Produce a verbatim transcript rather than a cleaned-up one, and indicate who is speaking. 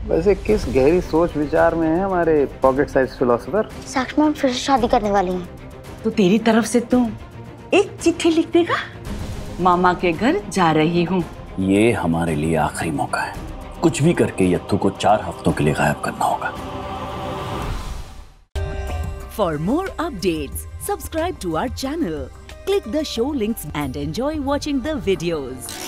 Speaker 1: वैसे किस गहरी सोच विचार में है हमारे pocket size philosopher?
Speaker 2: Sakshi ma'am फिर से शादी करने वाली हैं।
Speaker 3: तो तेरी तरफ से तुम एक चिट्ठी लिख देगा, मामा के घर जा रही हूँ।
Speaker 4: ये हमारे लिए आखिरी मौका है, कुछ भी करके यत्थु को चार हफ्तों के लिए गायब करना होगा।
Speaker 5: For more updates, subscribe to our channel, click the show links and enjoy watching the videos.